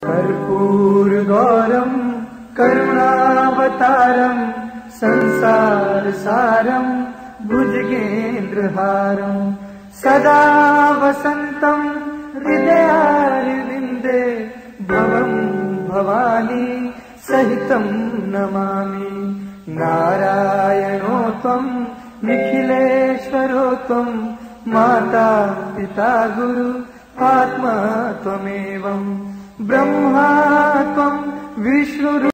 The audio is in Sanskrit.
कर्पूरगौरं करुणावतारं संसारसारं भुजगेन्द्रहारं सदा वसन्तं हृदयारविन्दे भवं भवानी सहितं नमामि। नारायणो त्वं निखिलेश्वरो त्वं माता पिता गुरु आत्मा त्वमेवं ब्रह्मा त्वं विष्णु